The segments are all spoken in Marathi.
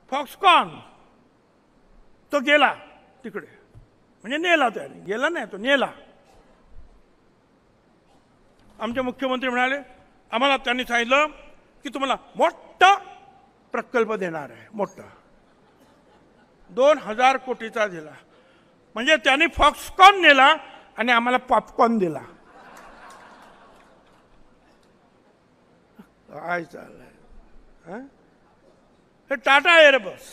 फॉक्सकॉन तो गेला तिकडे, म्हणजे नेला त्याने, गेला नाही तो नेला. आमचे मुख्यमंत्री म्हणाले, आम्हाला त्यांनी सांगितलं की तुम्हाला मोठा प्रकल्प देणार आहे, मोठा 2000 कोटीचा दिला. म्हणजे त्यांनी फॉक्सकॉन नेला आणि आम्हाला पॉपकॉर्न दिला. काय चाललंय हे टाटा एअरबस.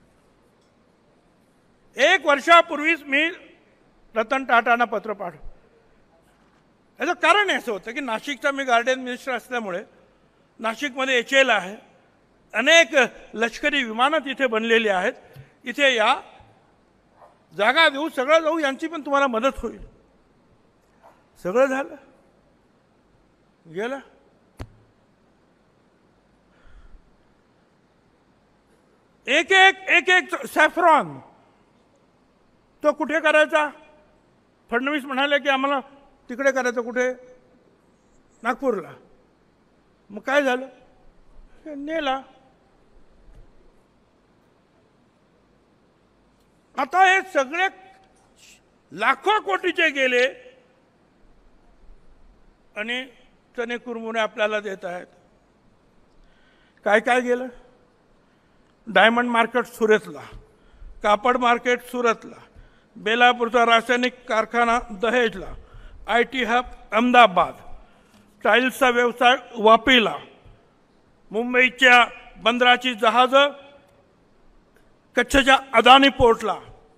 1 वर्षापूर्वीच मी रतन टाटांना पत्र पाठवलं. याचं कारण असं होतं की नाशिकचा मी गार्डन मिनिस्टर असल्यामुळे नाशिकमध्ये HAL आहे, अनेक लष्करी विमानं तिथे बनलेली आहेत, इथे या, जागा देऊ, सगळं जाऊ, यांची पण तुम्हाला मदत होईल. सगळं झालं, गेलं. एक एक सॅफ्रॉन तो कुठे करायचा? फडणवीस म्हणाले की आम्हाला तिकडे करायचं, कुठे? नागपूरला. मग काय झालं? नेला. आता हे सगळे लाखो कोटीचे गेले आणि चणे कुरमुरे आपल्याला देत आहेत. काय काय गेलं? डायमंड मार्केट सुरतला, कापड मार्केट सुरतला, बेलापूरचा रासायनिक कारखाना दहेजला, IT हब अहमदाबाद, टाईल्सचा व्यवसाय वापीला, मुंबईच्या बंदराची जहाजं कच्छच्या अदानी पोर्टला,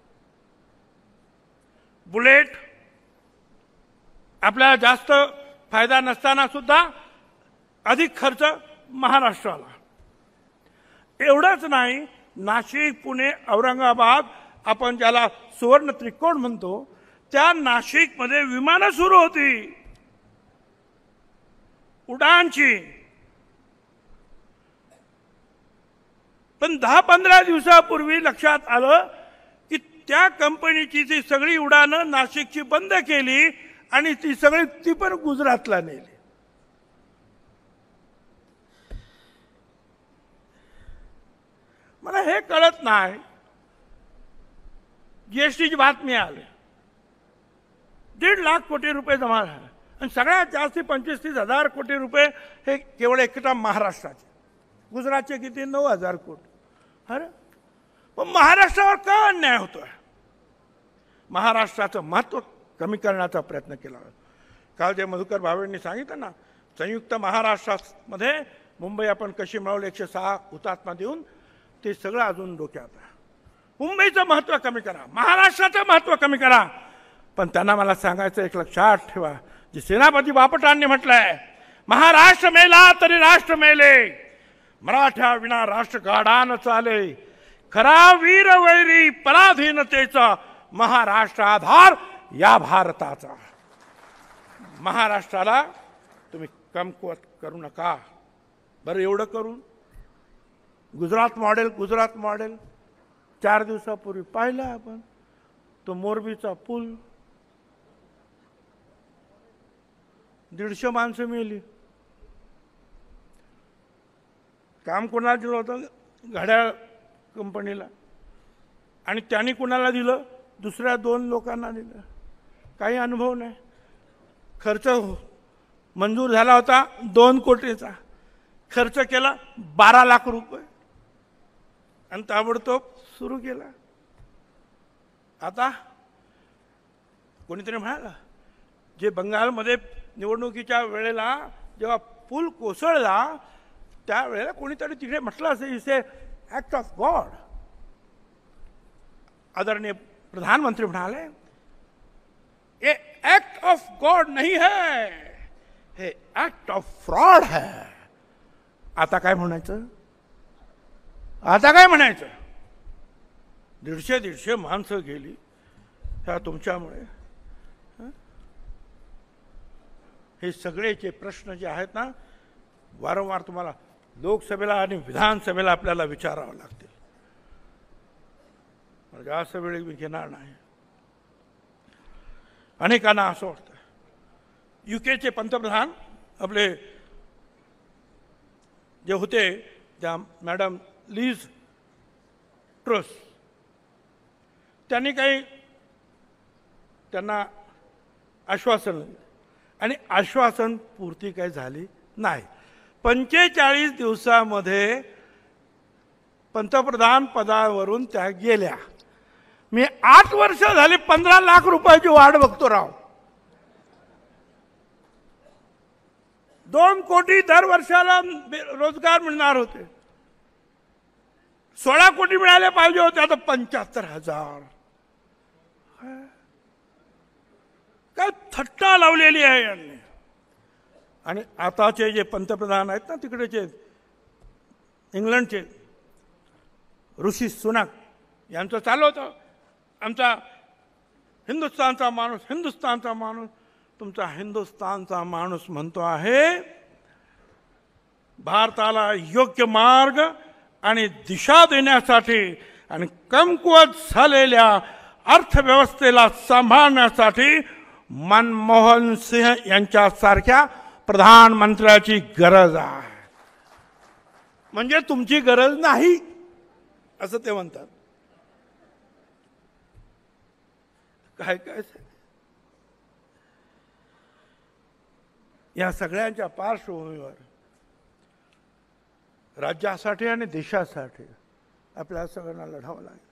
बुलेट आपल्याला जास्त फायदा नसताना सुद्धा अधिक खर्च महाराष्ट्राला. एवढंच नाही, नाशिक, पुणे, औरंगाबाद, आपण ज्याला सुवर्ण त्रिकोण म्हणतो, त्या नाशिकमध्ये विमानं सुरू होती उडानची. पण 10-15 दिवसापूर्वी लक्षात आलं की त्या कंपनीची ती सगळी उडाणं नाशिकची बंद केली आणि ती पण गुजरातला नेली. मला हे कळत नाही. GSTची बातमी आली, 1.5 लाख कोटी रुपये जमा झाले आणि सगळ्यात जास्त 25-30 हजार कोटी रुपये हे केवळ एकटा महाराष्ट्राचे. गुजरातचे किती? 9,000 कोटी. अरे पण महाराष्ट्रावर का अन्याय होतोय? महाराष्ट्राचं महत्त्व कमी करण्याचा प्रयत्न केला. काल जे मधुकर भावेंनी सांगितलं ना, संयुक्त महाराष्ट्रामध्ये मुंबई आपण कशी मिळवली, 106 हुतात्मा देऊन, ते सगळं अजून डोक्यात आहे. मुंबईचं महत्त्व कमी करा, महाराष्ट्राचं महत्त्व कमी करा. पण त्यांना मला सांगायचं, एक लक्षात ठेवा, जे सेनापती बापटांनी म्हटलंय, महाराष्ट्र मेला तरी राष्ट्र मेले, मराठ्या विना राष्ट्र गाढा न चाले, खरा वीर वैरी पराधीनतेचा, महाराष्ट्र आधार या भारताचा. महाराष्ट्राला तुम्ही कमकुवत करू नका. बरं, एवढं करून गुजरात मॉडेल 4 दिवसापूर्वी पाहिलं आपण. तो मोरबीचा पूल, 150 माणसं मेली. काम कोणाला दिलं होतं? घड्याळ कंपनीला. आणि त्यांनी कोणाला दिलं? दुसऱ्या 2 लोकांना दिलं. काही अनुभव नाही. खर्च मंजूर झाला होता 2 कोटीचा, खर्च केला 12 लाख रुपये आणि ताबडतोब सुरू केला. आता कोणीतरी म्हणाला, जे बंगालमध्ये निवडणुकीच्या वेळेला जेव्हा पूल कोसळला त्यावेळेला कोणीतरी तिकडे म्हटलं असेल, it's a act of God. आदरणीय प्रधानमंत्री म्हणाले, ये एक्ट ऑफ गॉड नहीं है, हे ॲक्ट ऑफ फ्रॉड है. आता काय म्हणायचं? 150 माणसं गेली ह्या तुमच्यामुळे. हे सगळेचे प्रश्न जे आहेत ना, वारंवार तुम्हाला लोकसभेला आणि विधानसभेला आपल्याला विचारावं लागतील. जास्त वेळ मी घेणार नाही. अनेकांना असं वाटतं, UK पंतप्रधान आपले जे होते, त्या मॅडम लीज ट्रस्ट त्यांनी काही त्यांना आश्वासन आणि आश्वासन पूर्ती काही झाली नाही. 45 दिवसामध्ये पंतप्रधान पदावरून त्या गेल्या. मी 8 वर्ष झाली 15 लाख रुपयाची वाढ बघतो राव. 2 कोटी दर वर्षाला रोजगार मिळणार होते. 16 कोटी मिळाले पाहिजे होते, आता 75,000. काय थट्टा लावलेली आहे यांनी. आणि आताचे जे पंतप्रधान आहेत ना तिकडेचे इंग्लंडचे ऋषी सुनक यांचं चालू होतं आमचा हिंदुस्थानचा माणूस. तुमचा हिंदुस्थानचा माणूस म्हणतो आहे भारताला योग्य मार्ग आणि दिशा देण्यासाठी आणि कमकुवत झालेल्या अर्थव्यवस्थेला सांभाळण्यासाठी मनमोहन सिंह यांच्यासारख्या प्रधानमंत्र्याची गरज आहे. म्हणजे तुमची गरज नाही असं ते म्हणतात. काय काय या सगळ्यांच्या पार्श्वभूमीवर राज्यासाठी आणि देशासाठी आपल्याला सगळ्यांना लढावं लागेल.